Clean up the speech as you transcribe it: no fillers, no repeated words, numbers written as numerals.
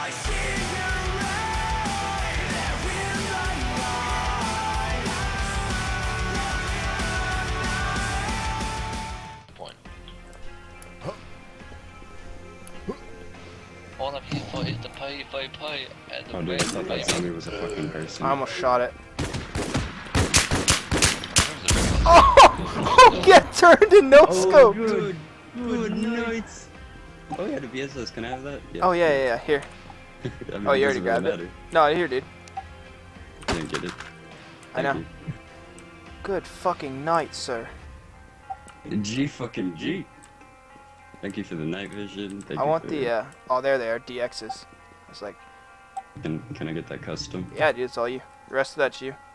All of his point is the PvP and the Oh, dude, I thought that zombie was a fucking person. I almost shot it. Oh! Get turned in no scope! Good, good, nice! Oh yeah, the VSS, can I have that? Yeah. Oh yeah, here. I mean, oh, you already grabbed it? No, here, dude. I didn't get it. I know. Good fucking night, sir. G fucking G. Thank you for the night vision. I want the, oh, there they are, DXs. It's like... Can I get that custom? Yeah, dude, it's all you. The rest of that's you.